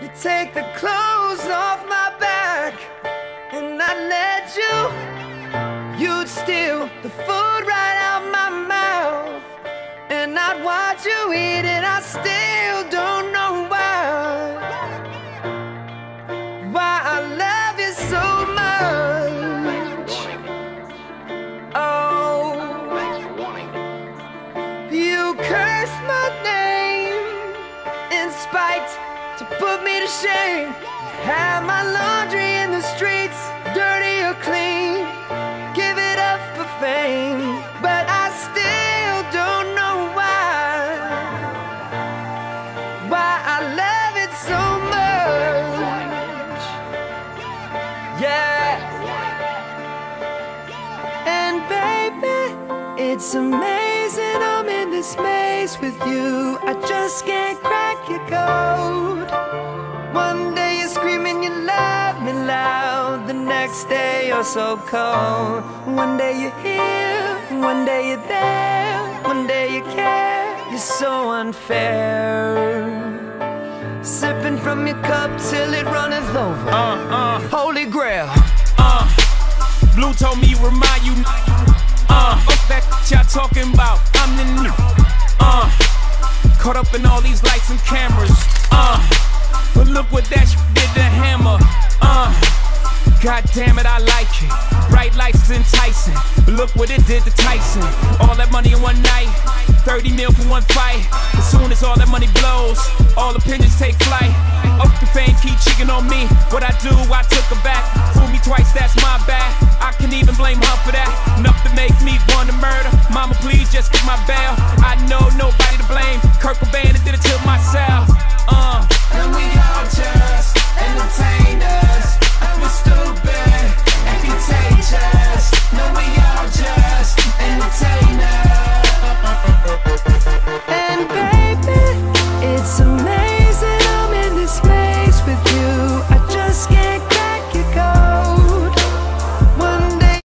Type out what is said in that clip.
You take the clothes off my back and I let you. You'd steal the food right out my mouth and I'd watch you eat it. I still don't know why I love you so much. Oh, you cursed my name in spite to put me to shame. You have my laundry in the streets, dirty or clean. Give it up for fame, but I still don't know why I love it so much. Yeah. And baby, it's amazing I'm in this maze with you. I just can't crack your code. One day you're screaming you love me loud, the next day you're so cold. One day you're here, one day you're there, one day you care. You're so unfair. Sipping from your cup till it runneth over. Holy grail. Blue told me remind you. What's that y'all talking about? I'm the new. Caught up in all these lights and cameras. But look what that did to Hammer. God damn it, I like it. Bright lights is enticing. But look what it did to Tyson. All that money in one night, 30 mil for one fight. As soon as all that money blows, all opinions take flight. Up the fame keep cheating on me. What I do,